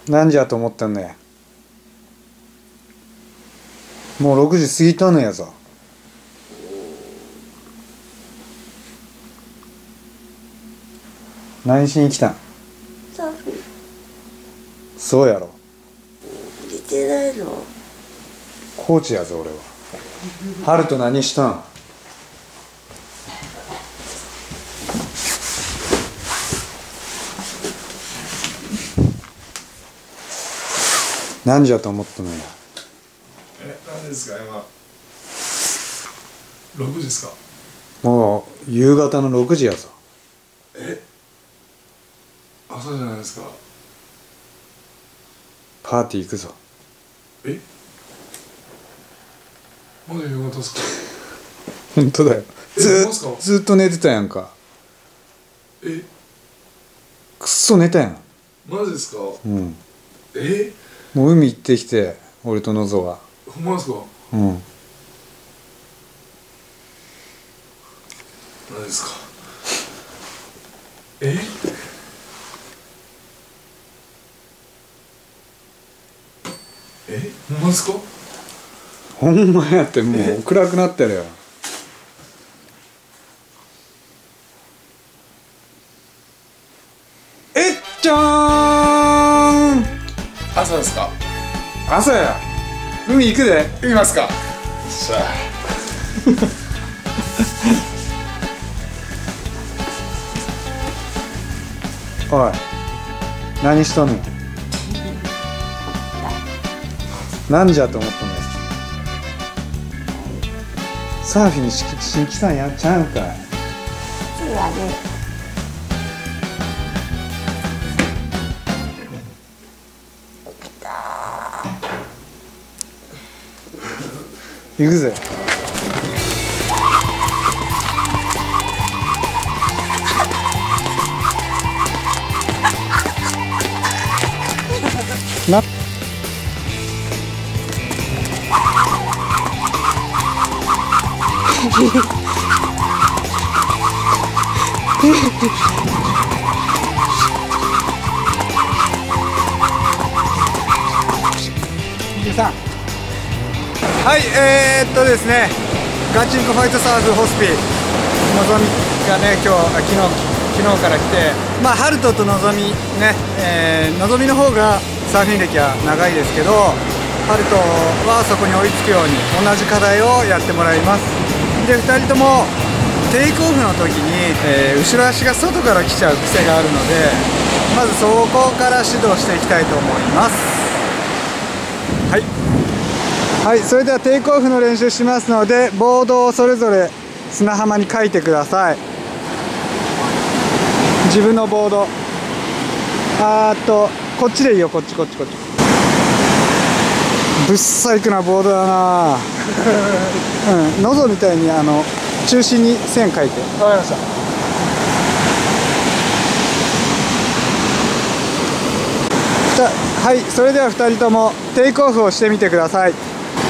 何時やと思ったんね。もう6時過ぎたのやぞ。何しに来たん？ サーフィン。 そうやろ。 出てないの？ コーチやぞ俺は。ハルト何したん？何時やと思ったのや。 何ですか今。6時ですか。 もう夕方の6時やぞ。 朝じゃないですか。 パーティー行くぞ。 まだ夕方ですか。 本当だよ。ずっと寝てたやんか。くっそ寝たやん。 マジですか。 うん。もう海行ってきて、俺とのぞが。 ほんまですか。 うん。 何ですか。ほんまですか。 ほんまやって、もう暗くなってるよ。じゃーん。 朝ですか。 朝や。海行くで。 行きますか。さあ。 おい、何しとんの？何じゃと思ったのよ。サーフィンにしに来たんやちゃうんかい。 そうだね。 行くぜ。なはい、ですね、ガチンコファイトサーフホスピのぞみがね、昨日から来て、まあハルトとのぞみね、のぞみの方がサーフィン歴は長いですけど、ハルトはそこに追いつくように同じ課題をやってもらいます。で、2人ともテイクオフの時に、後ろ足が外から来ちゃう癖があるので、まずそこから指導していきたいと思います。はい、それではテイクオフの練習しますので、ボードをそれぞれ砂浜に書いてください。自分のボード、こっちでいいよ。こっち。ぶっ細工なボードだな。のぞみたいに中心に線書いて。 わかりました。 はい、それでは2人ともテイクオフをしてみてください。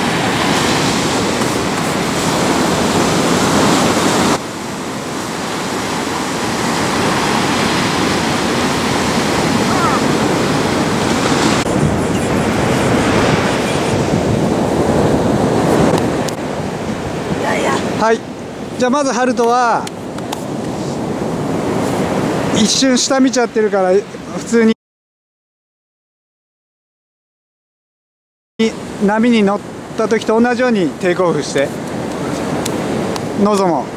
はい、じゃあまずハルトは一瞬下見ちゃってるから、普通に波に乗った時と同じようにテイクオフして。のぞも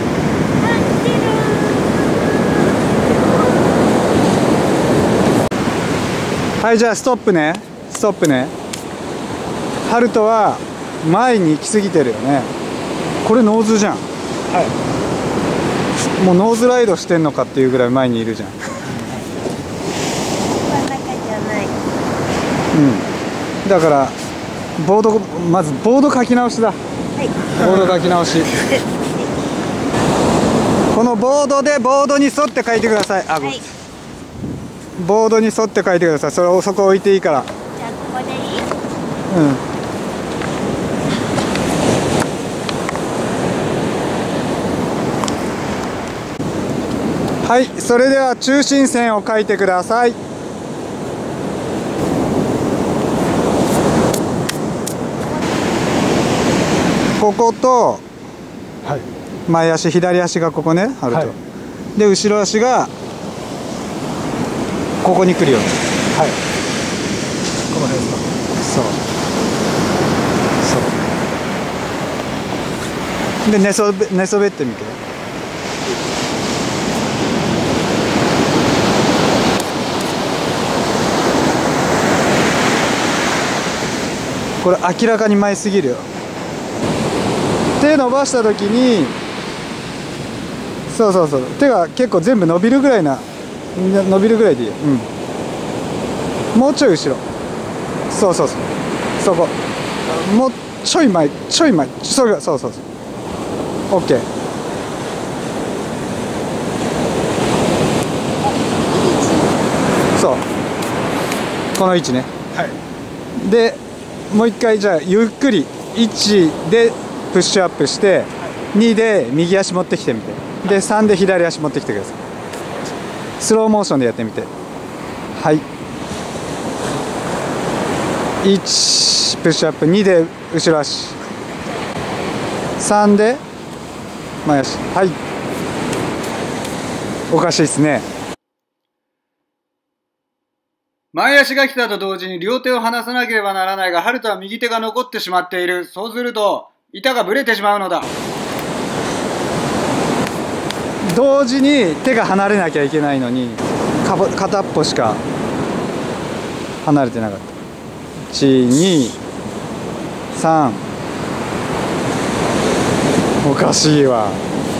はい、じゃあストップね。ハルトは前に行き過ぎてるよね。これノーズじゃん。もうノーズライドしてんのかっていうぐらい前にいるじゃん。 真ん中じゃない。 だからまずボード書き直しだ。ボード書き直し。このボードに沿って書いてください。ボードに沿って書いてください。そこ置いていいから。 じゃあここでいい？ はい、それでは中心線を書いてください。 ここと、 はい、 前足左足がここねあると、はい、で後ろ足がここに来るように、 はい、この辺ですか。 そうで寝そべってみて。これ明らかに前すぎるよ。手伸ばした時にそう手が結構全部伸びるぐらいでいいよ。もうちょい後ろ。そこもうちょい前それがそうオッケー。そうこの位置ね。 はい。 でもう一回じゃあゆっくり1でプッシュアップして、2で右足持ってきてみて、で3で左足持ってきてください。スローモーションでやってみて。はい、1プッシュアップ、2で後ろ足、3で前足。はい、おかしいですね。前足が来たと同時に両手を離さなければならないが、ハルトは右手が残ってしまっている。そうすると板がぶれてしまうのだ。同時に手が離れなきゃいけないのに片っぽしか離れてなかった。1、2、3。おかしいわ。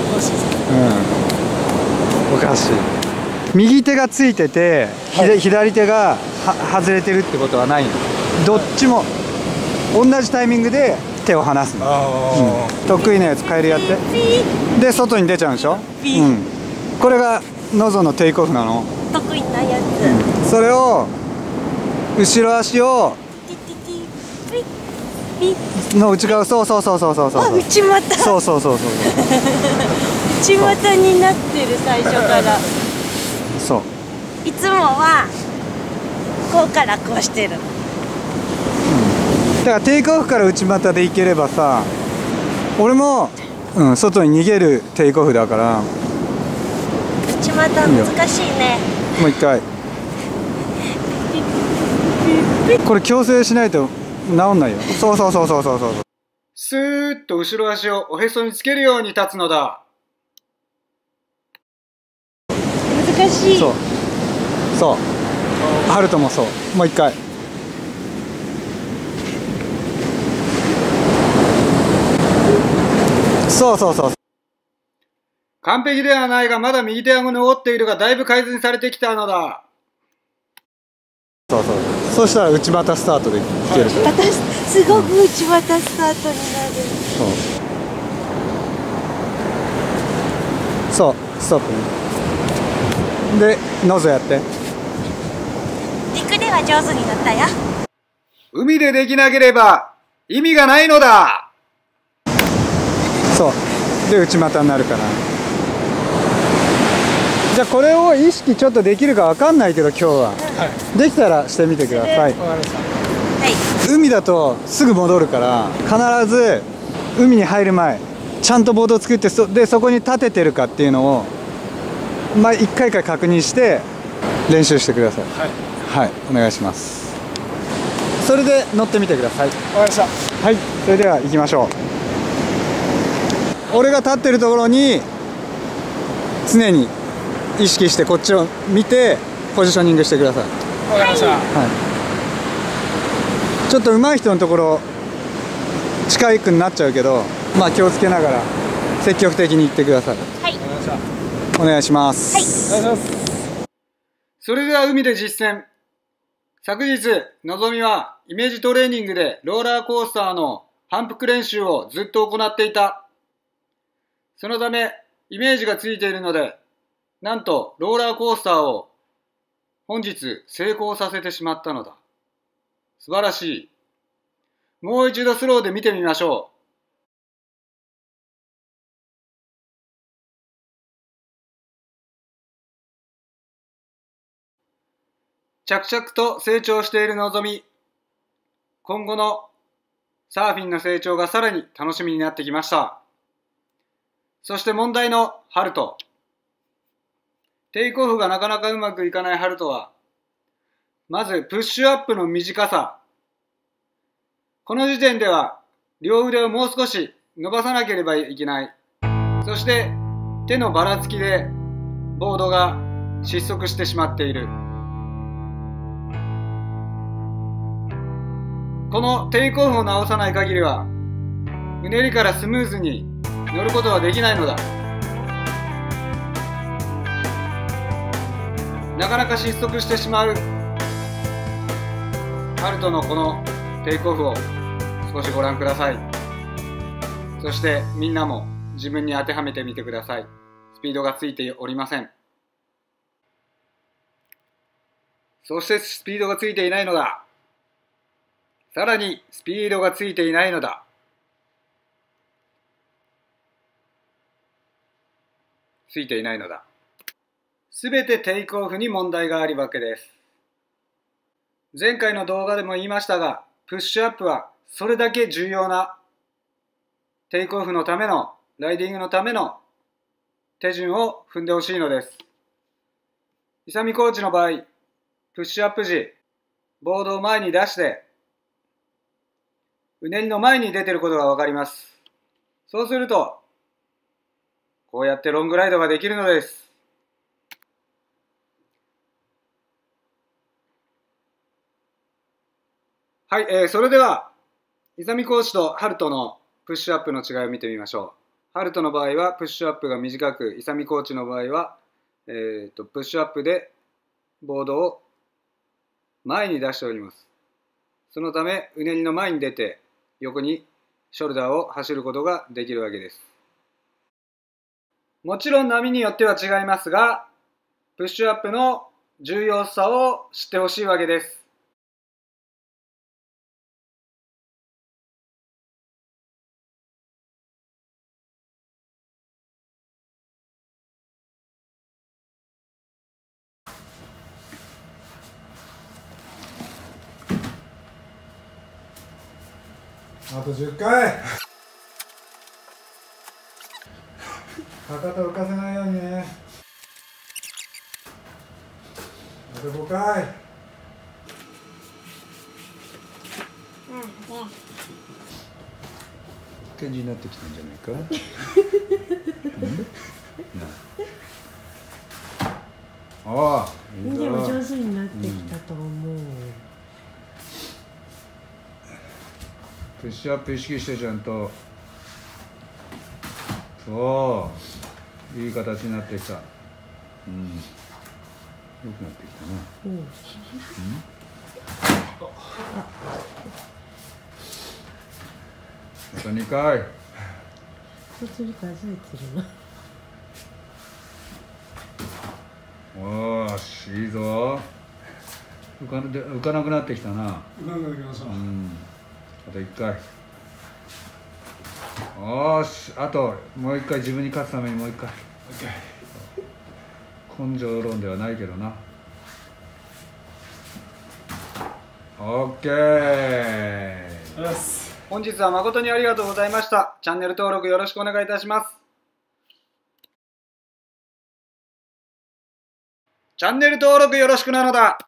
おかしい。右手がついてて、はい、左手が外れてるってことはないの。どっちも同じタイミングで手を離すの。得意なやつカエルやって。で外に出ちゃうんでしょ。これがノゾのテイクオフなの。 得意なやつ。 それを後ろ足をの内側、そう。 内股。 そう。 内股になってる最初から。 そう。 いつもはこうからこうしてる。 だからテイクオフから内股でいければさ、俺も、外に逃げるテイクオフだから。 内股難しいね。 もう一回。これ矯正しないと治んないよ。そう。スーッと後ろ足をおへそにつけるように立つのだ。 難しい。 そう。ハルトもそう。もう一回。そう。完璧ではないが、まだ右手が残っているが、だいぶ改善されてきたのだ。そう。そしたら内股スタートでいける。 すごく内股スタートになる。 そう、ストップね。で、ノゾやって。 陸では上手になったよ。 海でできなければ意味がないのだ。そう。で、内股になるから。じゃあこれを意識ちょっとできるかわかんないけど今日は、できたらしてみてください。海だとすぐ戻るから必ず海に入る前ちゃんとボードを作ってでそこに立ててるかっていうのを一回確認して練習してください。はい、お願いします。それで乗ってみてください。わかりました。はい、それでは行きましょう。俺が立ってるところに常に意識してこっちを見てポジショニングしてください。わかりました。はい。ちょっと上手い人のところ近くになっちゃうけど、気をつけながら積極的に行ってください。はい。お願いします。はい。お願いします。それでは海で実践。昨日のぞみはイメージトレーニングでローラーコースターの反復練習をずっと行っていた。そのためイメージがついているので、なんとローラーコースターを本日成功させてしまったのだ。素晴らしい。もう一度スローで見てみましょう。着々と成長しているのぞみ。今後のサーフィンの成長がさらに楽しみになってきました。そして問題のハルト。テイクオフがなかなかうまくいかないハルトは、まずプッシュアップの短さ。この時点では両腕をもう少し伸ばさなければいけない。そして手のばらつきでボードが失速してしまっている。このテイクオフを直さない限りはうねりからスムーズに乗ることはできないのだ。なかなか失速してしまうハルトのこのテイクオフを少しご覧ください。そしてみんなも自分に当てはめてみてください。スピードがついておりません。そしてスピードがついていないのだ。さらにスピードがついていないのだ。ついていないのだ。すべてテイクオフに問題があるわけです。前回の動画でも言いましたが、プッシュアップはそれだけ重要なテイクオフのための、ライディングのための手順を踏んでほしいのです。イサミコーチの場合、プッシュアップ時、ボードを前に出して、うねりの前に出ていることがわかります。そうすると、こうやってロングライドができるのです。はい、それでは、イサミコーチとハルトのプッシュアップの違いを見てみましょう。ハルトの場合はプッシュアップが短く、イサミコーチの場合は、プッシュアップでボードを前に出しております。そのため、うねりの前に出て、横にショルダーを走ることができるわけです。もちろん波によっては違いますが、プッシュアップの重要さを知ってほしいわけです。 あと10回。かかと浮かせないようにね。あと5回。 うん感じになってきたんじゃないか。ああ、いいぞ。 でも上手になってきたと思う。 プッシュアップ意識してちゃんと。そう、いい形になってきた。うん、良くなってきたな。 うん。 あと2回。 そうする数えてるな。おーし、いいぞ。浮かなくなってきたな。 浮かなくなってきました。 うん。あと1回。おーし、あともう1回、自分に勝つためにもう1回。根性論ではないけどな。オッケー。本日は誠にありがとうございました。チャンネル登録よろしくお願いいたします。チャンネル登録よろしくなのだ。